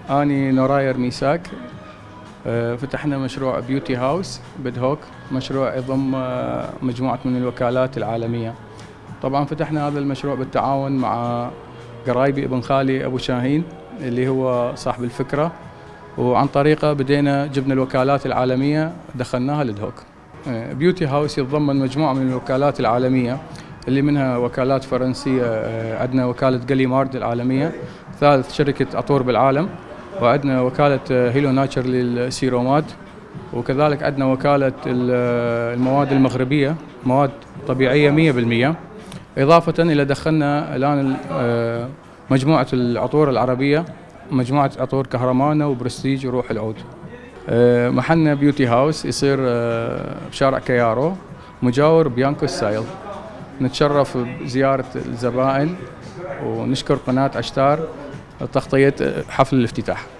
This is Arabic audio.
أني نوراير ميساك. فتحنا مشروع بيوتي هاوس بدهوك، مشروع يضم مجموعة من الوكالات العالمية. طبعا فتحنا هذا المشروع بالتعاون مع قرايبي، ابن خالي أبو شاهين اللي هو صاحب الفكرة، وعن طريقه بدينا جبنا الوكالات العالمية دخلناها لدهوك. بيوتي هاوس يتضمن مجموعة من الوكالات العالمية اللي منها وكالات فرنسية، عندنا وكالة جاليمارد العالمية، ثالث شركة عطور بالعالم، وعندنا وكالة هيلو ناتشر للسيرومات، وكذلك عندنا وكالة المواد المغربية، مواد طبيعية 100%. إضافة إلى دخلنا الآن مجموعة العطور العربية، مجموعة عطور كهرمانة وبرستيج وروح العود. محلنا بيوتي هاوس يصير بشارع كيارو مجاور بيانكو ستايل. نتشرف بزيارة الزبائن ونشكر قناة عشتار تغطية حفل الافتتاح.